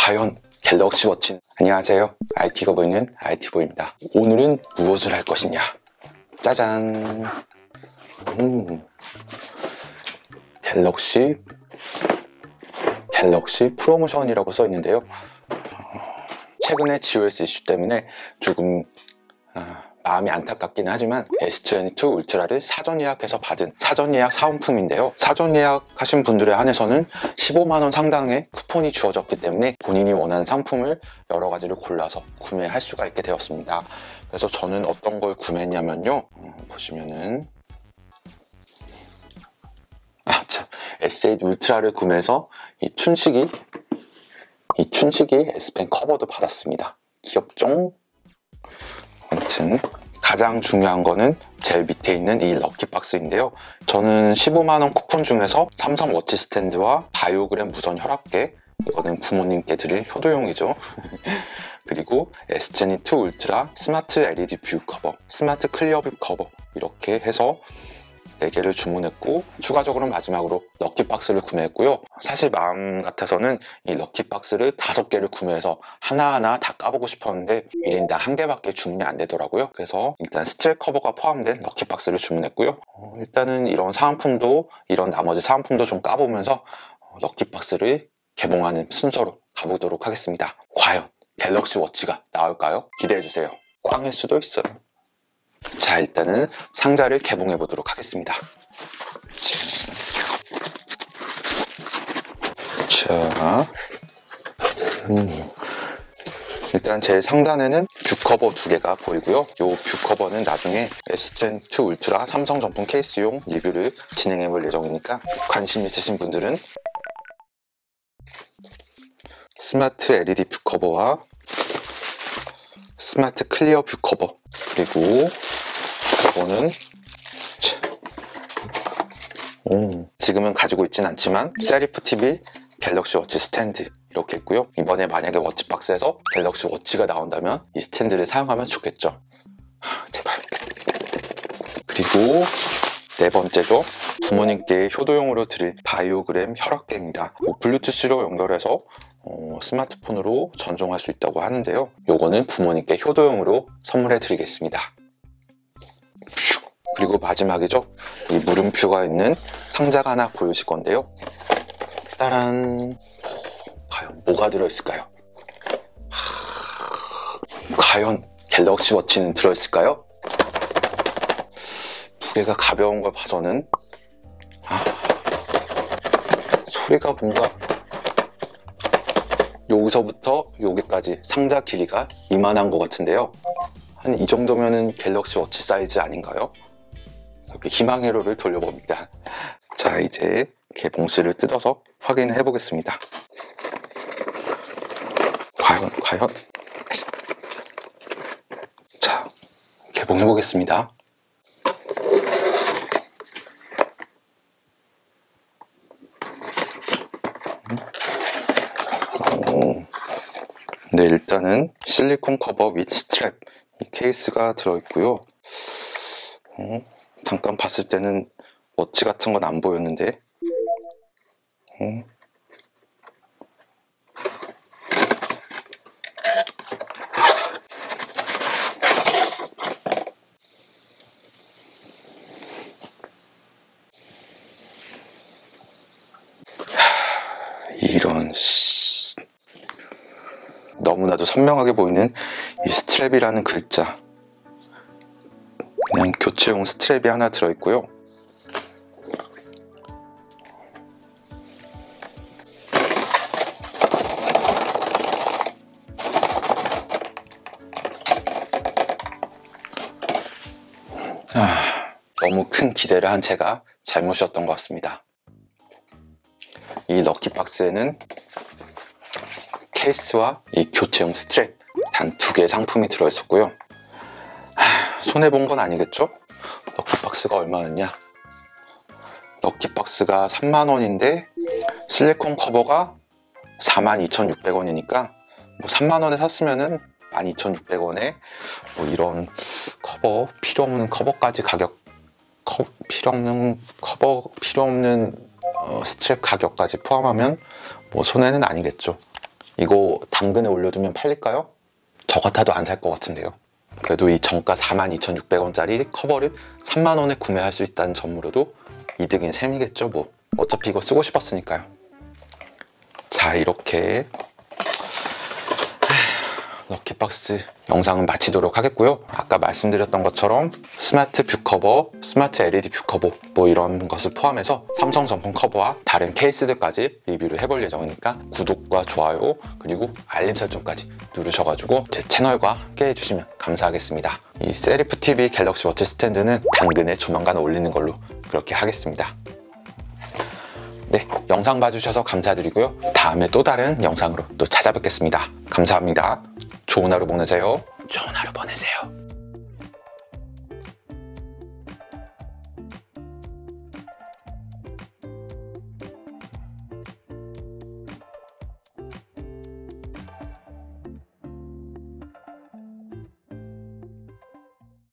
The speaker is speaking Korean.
과연 갤럭시 워치는? 안녕하세요, IT가 보이는 IT보입니다. 오늘은 무엇을 할 것이냐, 짜잔. 갤럭시 프로모션이라고 써 있는데요. 최근에 GOS 이슈 때문에 조금 마음이 안타깝긴 하지만 S22 울트라를 사전 예약해서 받은 사전 예약 사은품인데요. 사전 예약하신 분들에 한해서는 15만원 상당의 쿠폰이 주어졌기 때문에 본인이 원하는 상품을 여러 가지를 골라서 구매할 수가 있게 되었습니다. 그래서 저는 어떤 걸 구매했냐면요, 보시면은 S8 울트라를 구매해서 이 춘식이 S펜 커버도 받았습니다. 귀엽죠? 아무튼 가장 중요한 거는 제일 밑에 있는 이 럭키박스인데요. 저는 15만원 쿠폰 중에서 삼성 워치 스탠드와 바이오그램 무선 혈압계, 이거는 부모님께 드릴 효도용이죠. 그리고 S22 울트라 스마트 LED 뷰 커버, 스마트 클리어 뷰 커버, 이렇게 해서 4개를 주문했고, 추가적으로 마지막으로 럭키박스를 구매했고요. 사실 마음 같아서는 이 럭키박스를 5개를 구매해서 하나하나 다 까보고 싶었는데 1인당 1개밖에 주문이 안 되더라고요. 그래서 일단 스트랩 커버가 포함된 럭키박스를 주문했고요. 일단은 이런 나머지 사은품도 좀 까보면서 럭키박스를 개봉하는 순서로 가보도록 하겠습니다. 과연 갤럭시 워치가 나올까요? 기대해주세요. 꽝일 수도 있어요. 자, 일단은 상자를 개봉해 보도록 하겠습니다. 자, 일단 제 상단에는 뷰 커버 2개가 보이고요. 이 뷰 커버는 나중에 S22 울트라 삼성 정품 케이스용 리뷰를 진행해 볼 예정이니까 관심 있으신 분들은 스마트 LED 뷰 커버와 스마트 클리어 뷰 커버, 그리고 이거는 지금은 가지고 있진 않지만 세리프 TV 갤럭시 워치 스탠드 이렇게 있고요. 이번에 만약에 워치박스에서 갤럭시 워치가 나온다면 이 스탠드를 사용하면 좋겠죠. 제발. 그리고 네 번째죠, 부모님께 효도용으로 드릴 바이오그램 혈압계입니다. 블루투스로 연결해서 스마트폰으로 전송할 수 있다고 하는데요. 요거는 부모님께 효도용으로 선물해 드리겠습니다. 그리고 마지막이죠, 이 물음표가 있는 상자가 하나 보이실 건데요. 따란, 과연 뭐가 들어있을까요? 과연 갤럭시 워치는 들어있을까요? 무게가 가벼운 걸 봐서는 소리가 뭔가 여기서부터 여기까지 상자 길이가 이만한 것 같은데요. 한 이 정도면은 갤럭시 워치 사이즈 아닌가요? 이렇게 희망의 로를 돌려봅니다. 자, 이제 개봉실을 뜯어서 확인해 보겠습니다. 과연. 자, 개봉해 보겠습니다. 네, 일단은 실리콘 커버 윗 스트랩, 이 케이스가 들어있고요. 잠깐 봤을 때는 워치 같은 건 안 보였는데, 이런 너무나도 선명하게 보이는 이 스트랩이라는 글자, 그냥 교체용 스트랩이 하나 들어있고요. 너무 큰 기대를 한 제가 잘못이었던 것 같습니다. 이 럭키박스에는 케이스와 이 교체용 스트랩 단 2개의 상품이 들어있었고요. 손해본 건 아니겠죠? 럭키박스가 얼마였냐? 럭키박스가 3만원인데 실리콘 커버가 42,600원이니까 뭐 3만원에 샀으면은 12,600원에 뭐 이런 커버, 필요 없는 커버까지 필요 없는 스트랩 가격까지 포함하면 뭐 손해는 아니겠죠. 이거 당근에 올려두면 팔릴까요? 저 같아도 안 살 것 같은데요. 그래도 이 정가 42,600원짜리 커버를 3만 원에 구매할 수 있다는 점으로도 이득인 셈이겠죠 뭐. 어차피 이거 쓰고 싶었으니까요. 자, 이렇게 럭키박스 영상은 마치도록 하겠고요. 아까 말씀드렸던 것처럼 스마트 뷰 커버, 스마트 LED 뷰 커버 뭐 이런 것을 포함해서 삼성 전품 커버와 다른 케이스들까지 리뷰를 해볼 예정이니까 구독과 좋아요 그리고 알림 설정까지 누르셔가지고 제 채널과 함께 해주시면 감사하겠습니다. 이 세리프 TV 갤럭시 워치 스탠드는 당근에 조만간 올리는 걸로 그렇게 하겠습니다. 네, 영상 봐주셔서 감사드리고요. 다음에 또 다른 영상으로 또 찾아뵙겠습니다. 감사합니다. 좋은 하루 보내세요. 좋은 하루 보내세요.